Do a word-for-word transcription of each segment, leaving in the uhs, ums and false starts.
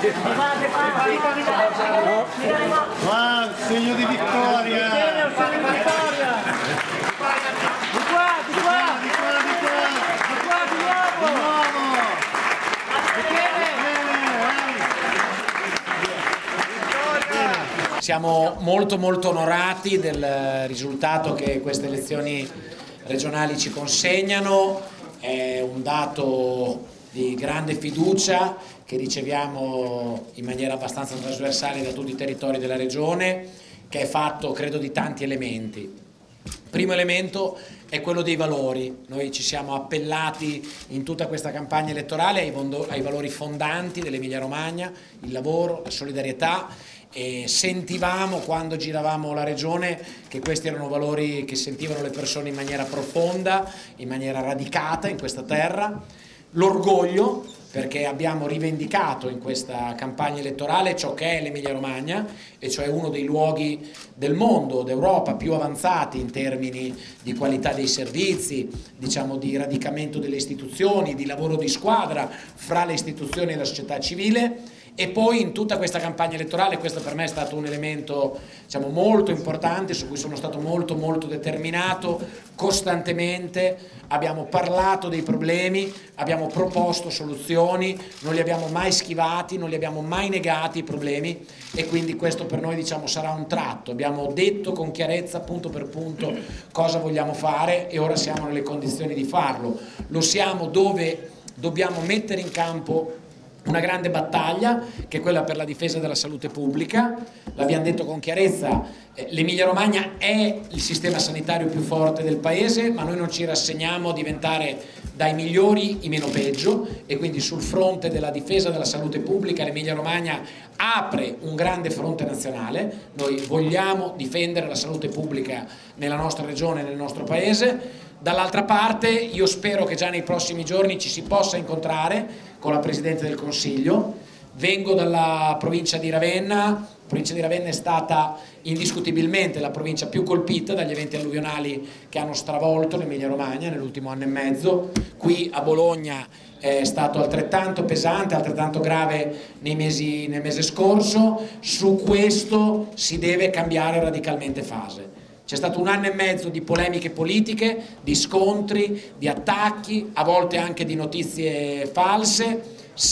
Ma segno di vittoria! Di qua, di qua! Di qua, di qua! Di qua, di nuovo! Di nuovo! Siamo molto molto onorati del risultato che queste elezioni regionali ci consegnano, è un dato di grande fiducia che riceviamo in maniera abbastanza trasversale da tutti i territori della regione, che è fatto credo di tanti elementi. Primo elemento è quello dei valori. Noi ci siamo appellati in tutta questa campagna elettorale ai, ai valori fondanti dell'Emilia Romagna, il lavoro, la solidarietà, e sentivamo quando giravamo la regione che questi erano valori che sentivano le persone in maniera profonda, in maniera radicata in questa terra. L'orgoglio, perché abbiamo rivendicato in questa campagna elettorale ciò che è l'Emilia Romagna, e cioè uno dei luoghi del mondo, d'Europa più avanzati in termini di qualità dei servizi, diciamo di radicamento delle istituzioni, di lavoro di squadra fra le istituzioni e la società civile. E poi in tutta questa campagna elettorale, questo per me è stato un elemento diciamo, molto importante, su cui sono stato molto molto determinato, costantemente abbiamo parlato dei problemi, abbiamo proposto soluzioni, non li abbiamo mai schivati, non li abbiamo mai negati i problemi, e quindi questo per noi diciamo, sarà un tratto. Abbiamo detto con chiarezza punto per punto cosa vogliamo fare e ora siamo nelle condizioni di farlo. Lo siamo dove dobbiamo mettere in campo una grande battaglia, che è quella per la difesa della salute pubblica. L'abbiamo detto con chiarezza, eh, l'Emilia Romagna è il sistema sanitario più forte del paese, ma noi non ci rassegniamo a diventare dai migliori i meno peggio, e quindi sul fronte della difesa della salute pubblica l'Emilia Romagna apre un grande fronte nazionale. Noi vogliamo difendere la salute pubblica nella nostra regione e nel nostro paese. Dall'altra parte io spero che già nei prossimi giorni ci si possa incontrare con la Presidente del Consiglio. Vengo dalla provincia di Ravenna, la provincia di Ravenna è stata indiscutibilmente la provincia più colpita dagli eventi alluvionali che hanno stravolto l'Emilia Romagna nell'ultimo anno e mezzo. Qui a Bologna è stato altrettanto pesante, altrettanto grave nei mesi, nel mese scorso. Su questo si deve cambiare radicalmente fase. C'è stato un anno e mezzo di polemiche politiche, di scontri, di attacchi, a volte anche di notizie false.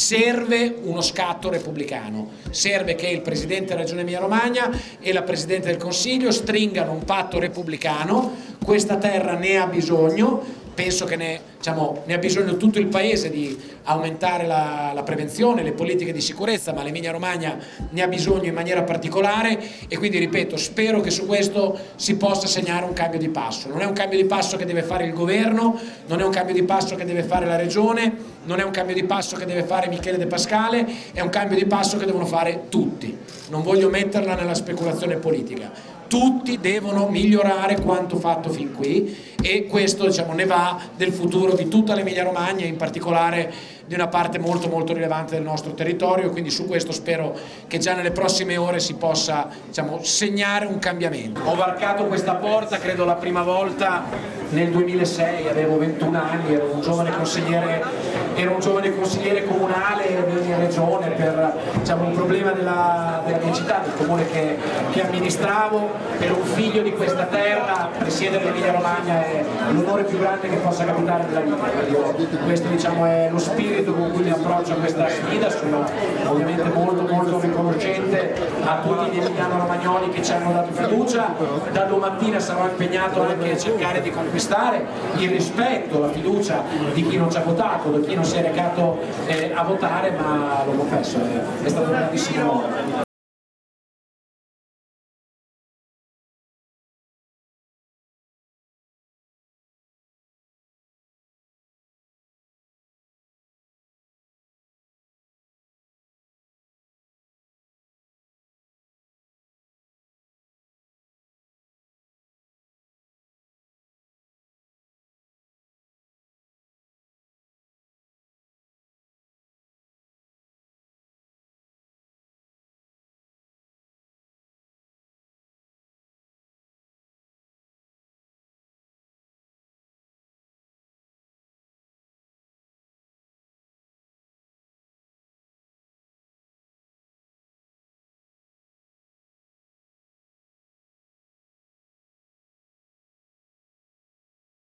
Serve uno scatto repubblicano, serve che il Presidente della Regione Emilia Romagna e la Presidente del Consiglio stringano un patto repubblicano. Questa terra ne ha bisogno. Penso che ne, diciamo, ne ha bisogno tutto il Paese di aumentare la, la prevenzione, le politiche di sicurezza, ma l'Emilia Romagna ne ha bisogno in maniera particolare, e quindi ripeto, spero che su questo si possa segnare un cambio di passo. Non è un cambio di passo che deve fare il governo, non è un cambio di passo che deve fare la regione, non è un cambio di passo che deve fare Michele De Pascale, è un cambio di passo che devono fare tutti. Non voglio metterla nella speculazione politica. Tutti devono migliorare quanto fatto fin qui, e questo diciamo, ne va del futuro di tutta l'Emilia Romagna, in particolare di una parte molto molto rilevante del nostro territorio, quindi su questo spero che già nelle prossime ore si possa diciamo, segnare un cambiamento. Ho varcato questa porta credo la prima volta nel duemilasei, avevo ventuno anni, ero un giovane consigliere, ero un giovane consigliere comunale in regione per diciamo, un problema della, della mia città, del comune che, che amministravo. Ero un figlio di questa terra, presiedere l'Emilia Romagna è l'onore più grande che possa capitare nella vita. Io, questo diciamo, è lo spirito con cui mi approccio a questa sfida. Sono ovviamente molto molto riconoscente a tutti gli emiliano romagnoli che ci hanno dato fiducia. Da domattina sarò impegnato anche a cercare di conquistare il rispetto, la fiducia di chi non ci ha votato, di chi non si è recato eh, a votare, ma lo confesso, è, è stato un grandissimo onore.